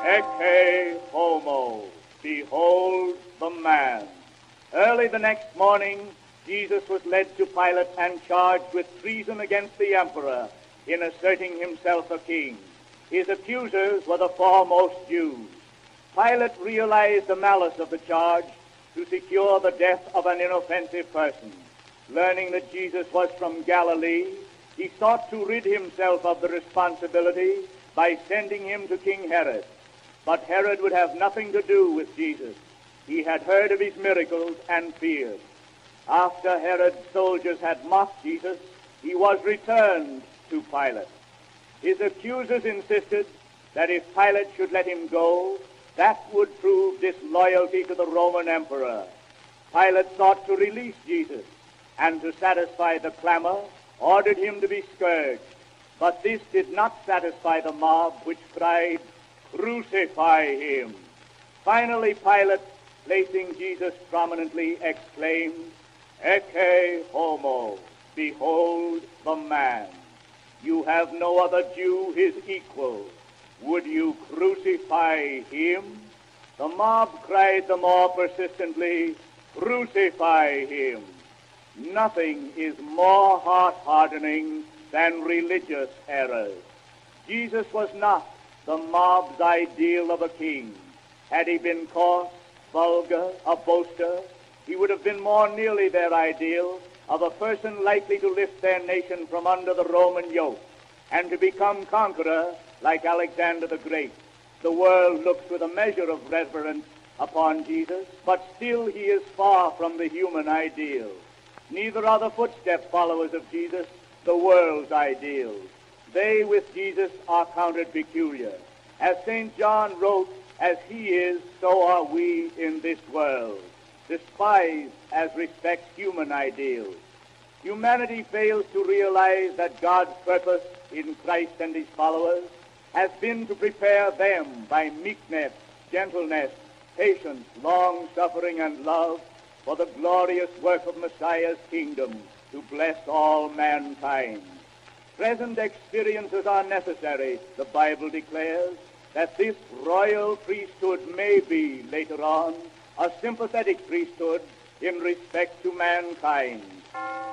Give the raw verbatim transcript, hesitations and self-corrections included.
Ecce homo, behold the man. Early the next morning, Jesus was led to Pilate and charged with treason against the emperor in asserting himself a king. His accusers were the foremost Jews. Pilate realized the malice of the charge to secure the death of an inoffensive person. Learning that Jesus was from Galilee, he sought to rid himself of the responsibility by sending him to King Herod. But Herod would have nothing to do with Jesus. He had heard of his miracles and feared. After Herod's soldiers had mocked Jesus, he was returned to Pilate. His accusers insisted that if Pilate should let him go, that would prove disloyalty to the Roman emperor. Pilate sought to release Jesus, and to satisfy the clamor, ordered him to be scourged. But this did not satisfy the mob, which cried, "Crucify him." Finally, Pilate, placing Jesus prominently, exclaimed, "Ecce homo, behold the man. You have no other Jew his equal. Would you crucify him?" The mob cried the more persistently, "Crucify him." Nothing is more heart-hardening than religious errors. Jesus was not the mob's ideal of a king. Had he been coarse, vulgar, a boaster, he would have been more nearly their ideal of a person likely to lift their nation from under the Roman yoke and to become conqueror like Alexander the Great. The world looks with a measure of reverence upon Jesus, but still he is far from the human ideal. Neither are the footstep followers of Jesus the world's ideals. They with Jesus are counted peculiar. As Saint John wrote, "As he is, so are we in this world, despised as respects human ideals." Humanity fails to realize that God's purpose in Christ and his followers has been to prepare them by meekness, gentleness, patience, long-suffering, and love for the glorious work of Messiah's kingdom to bless all mankind. Present experiences are necessary, the Bible declares, that this royal priesthood may be, later on, a sympathetic priesthood in respect to mankind.